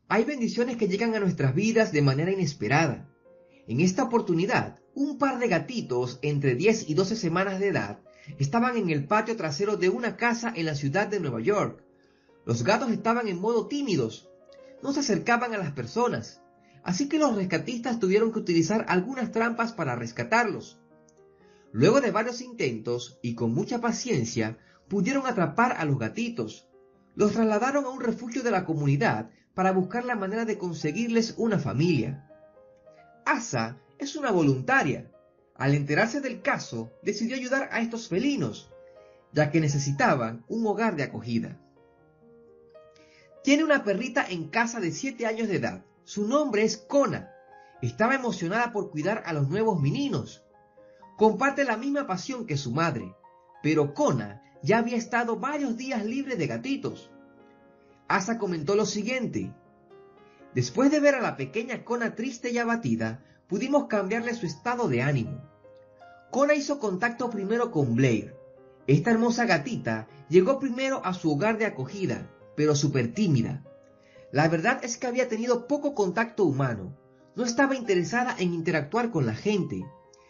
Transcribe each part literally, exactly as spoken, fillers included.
Hay bendiciones que llegan a nuestras vidas de manera inesperada. En esta oportunidad, un par de gatitos entre diez y doce semanas de edad estaban en el patio trasero de una casa en la ciudad de Nueva York. Los gatos estaban en modo tímidos, no se acercaban a las personas, así que los rescatistas tuvieron que utilizar algunas trampas para rescatarlos. Luego de varios intentos y con mucha paciencia, pudieron atrapar a los gatitos. Los trasladaron a un refugio de la comunidad para buscar la manera de conseguirles una familia. Asa es una voluntaria. Al enterarse del caso, decidió ayudar a estos felinos, ya que necesitaban un hogar de acogida. Tiene una perrita en casa de siete años de edad. Su nombre es Kona. Estaba emocionada por cuidar a los nuevos meninos. Comparte la misma pasión que su madre, pero Kona ya había estado varios días libre de gatitos. Asa comentó lo siguiente: después de ver a la pequeña Kona triste y abatida, pudimos cambiarle su estado de ánimo. Kona hizo contacto primero con Blair. Esta hermosa gatita llegó primero a su hogar de acogida, pero súper tímida. La verdad es que había tenido poco contacto humano, no estaba interesada en interactuar con la gente.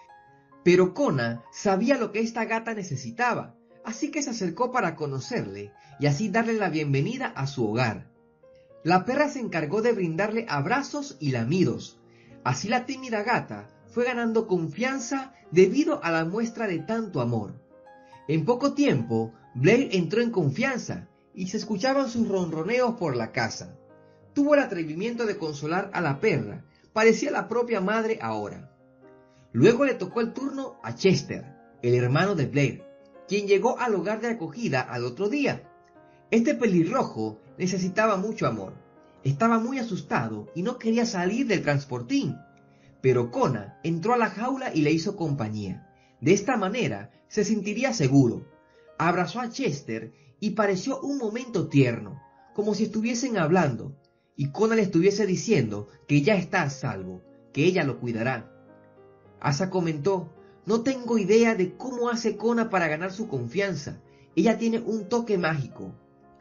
Pero Kona sabía lo que esta gata necesitaba, así que se acercó para conocerle y así darle la bienvenida a su hogar. La perra se encargó de brindarle abrazos y lamidos. Así la tímida gata fue ganando confianza debido a la muestra de tanto amor. En poco tiempo, Blair entró en confianza y se escuchaban sus ronroneos por la casa. Tuvo el atrevimiento de consolar a la perra, parecía la propia madre ahora. Luego le tocó el turno a Chester, el hermano de Blair, quien llegó al hogar de acogida al otro día. Este pelirrojo necesitaba mucho amor. Estaba muy asustado y no quería salir del transportín. Pero Kona entró a la jaula y le hizo compañía. De esta manera se sentiría seguro. Abrazó a Chester y pareció un momento tierno, como si estuviesen hablando, y Kona le estuviese diciendo que ya está a salvo, que ella lo cuidará. Asa comentó: no tengo idea de cómo hace Kona para ganar su confianza. Ella tiene un toque mágico.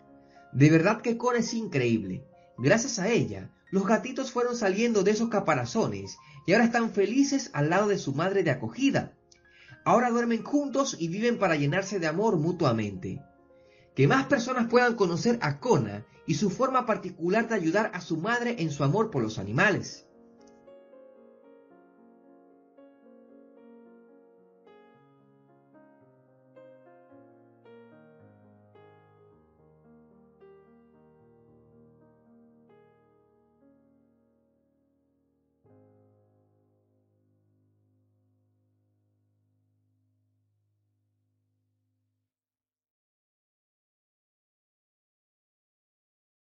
De verdad que Kona es increíble. Gracias a ella, los gatitos fueron saliendo de esos caparazones y ahora están felices al lado de su madre de acogida. Ahora duermen juntos y viven para llenarse de amor mutuamente. Que más personas puedan conocer a Kona y su forma particular de ayudar a su madre en su amor por los animales.